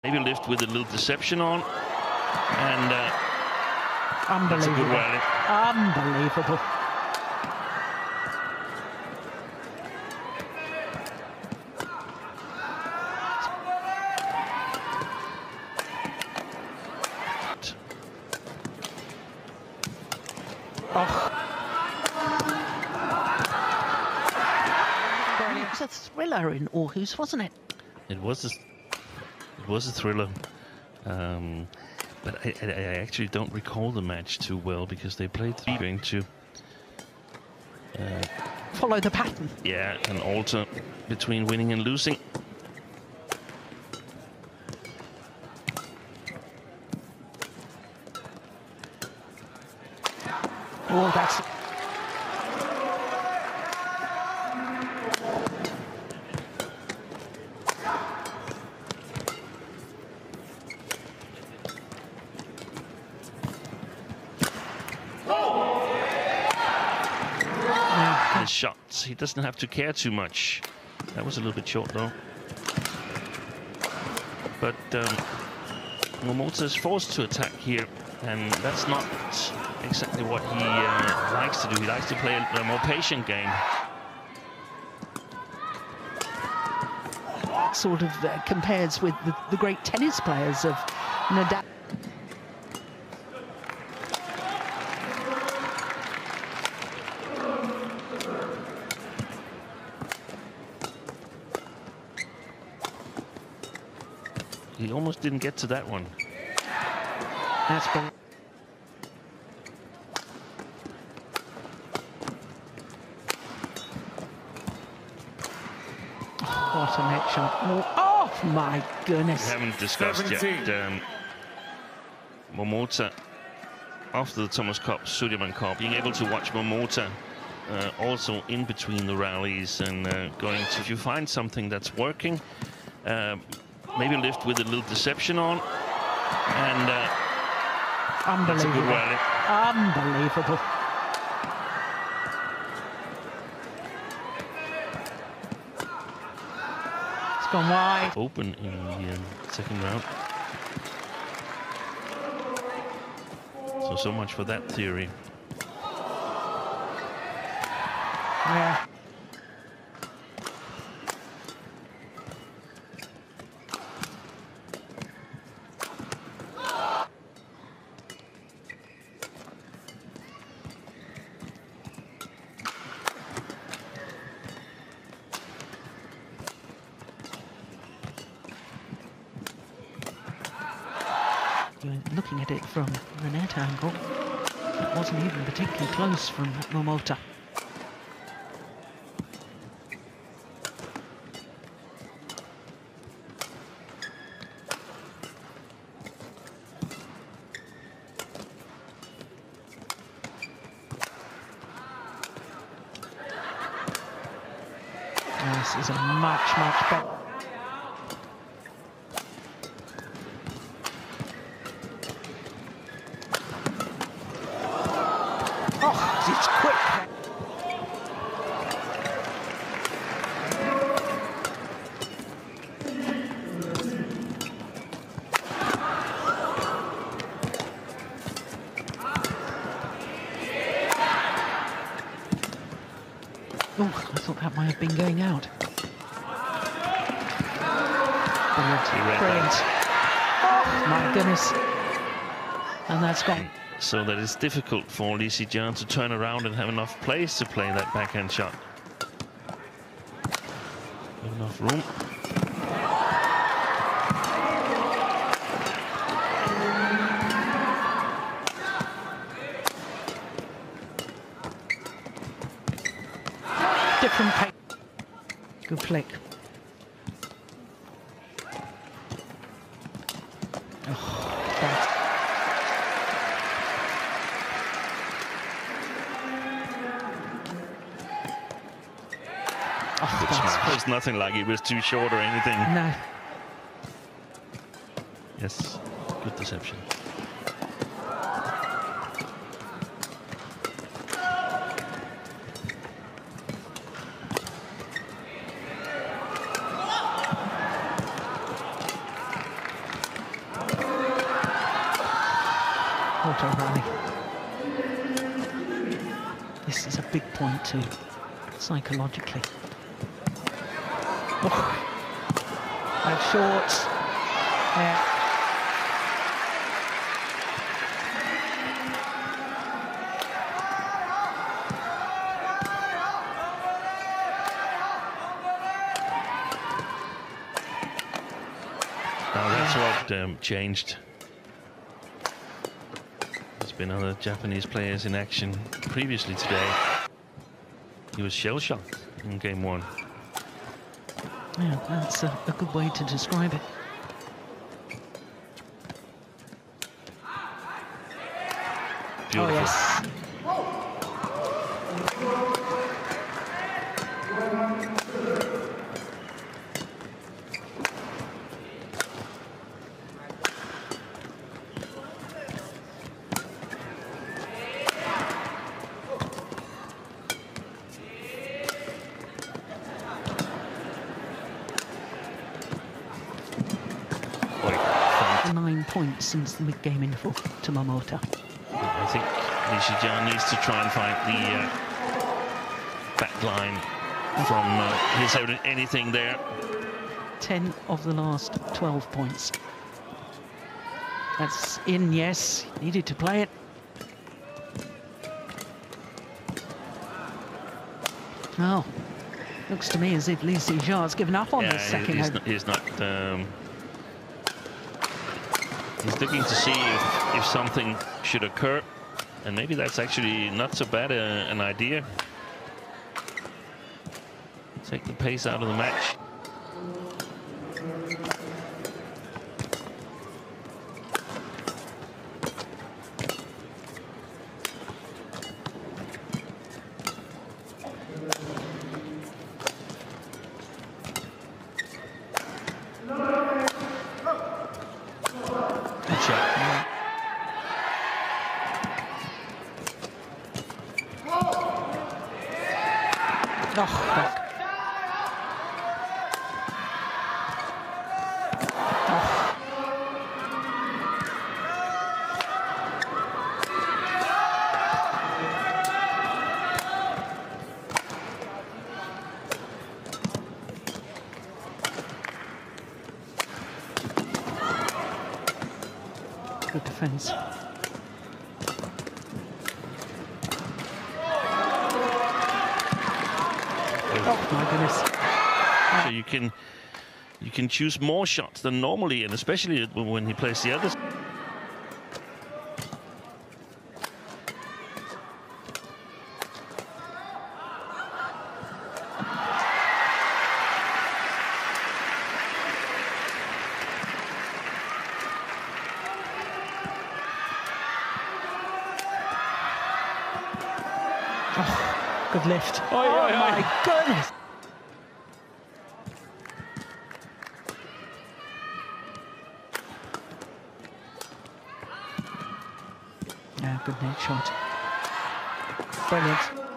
Maybe lift with a little deception on, and unbelievable. that's a good rally. Unbelievable. Oh. It was a thriller in Aarhus, wasn't it? It was a thriller, but I actually don't recall the match too well because they played going to follow the pattern. Yeah, and alter between winning and losing. Oh, that's... His shots, he doesn't have to care too much. That was a little bit short though. But MOMOTA is forced to attack here, and that's not exactly what he likes to do. He likes to play a more patient game. Sort of compares with the great tennis players of Nadal. He almost didn't get to that one. That's been... What a net shot. Oh, my goodness. We haven't discussed 17. Yet MOMOTA, after the Thomas Cup, Sudirman Cup, being able to watch MOMOTA also in between the rallies and going to, if you find something that's working, maybe lift with a little deception on, and that's a good rally. Unbelievable. It's gone wide. Open in the second round. So much for that theory. Yeah. Looking at it from the net angle, it wasn't even particularly close from MOMOTA. This is a much better. Oh, it's quick. Oh, I thought that might have been going out. Brilliant. Oh, my goodness. And that's gone. So that it's difficult for Zii Jia to turn around and have enough place to play that backhand shot. Enough room. Different pace. Good flick. Oh, that's... Oh, there's nothing like it was too short or anything. No. Yes, good deception. What a rally. This is a big point too, psychologically. Oh, that's short. Yeah. Now that's what changed. There's been other Japanese players in action previously today. He was shell-shocked in game one. Yeah, that's a good way to describe it. Beautiful. Oh, yes. Boy, 9 points since the mid-game interval to MOMOTA. I think Zii Jia needs to try and find the back line from his anything there. 10 of the last 12 points. That's in, yes. Needed to play it. Oh, looks to me as if Zii Jia's given up on this second over. He's not. He's looking to see if something should occur, and maybe that's actually not so bad an idea. Take the pace out of the match. Good shot. Oh, back. Good defense. Oh my goodness. So you can choose more shots than normally, and especially when he plays the others. Oh, good lift. Oh my goodness. Yeah, good net shot. Brilliant.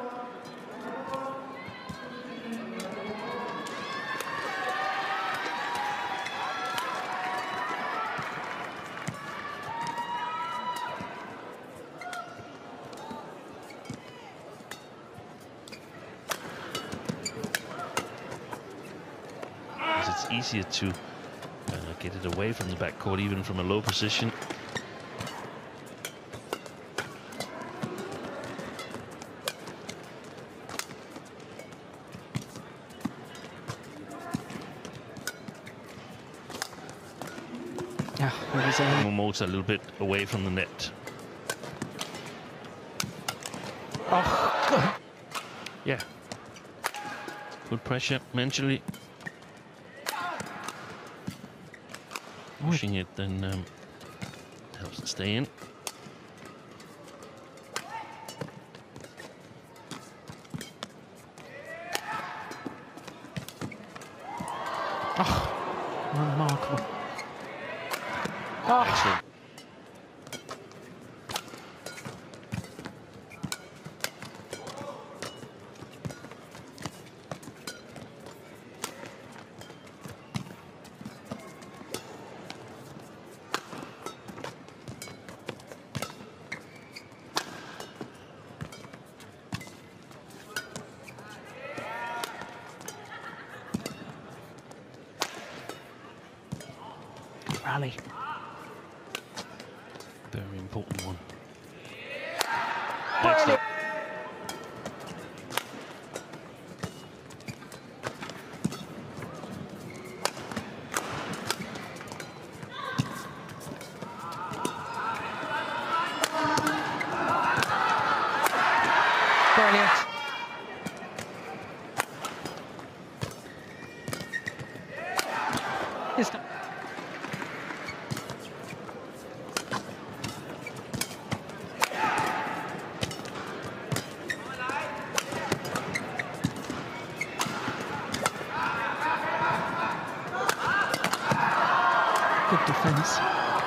It's easier to get it away from the backcourt, even from a low position. Yeah, it was MOMOTA a little bit away from the net. oh, good. Yeah. Good pressure mentally. Pushing it then helps it stay in. Oh, remarkable. Oh. Excellent. rally. Very important one. Brilliant. Brilliant. It's not. Good defense.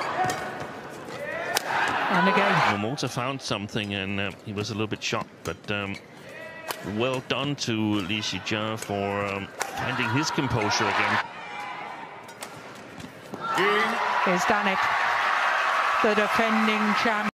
And again. MOMOTA found something, and he was a little bit shocked, but well done to Zii Jia for finding his composure again. He's done it. The defending champion.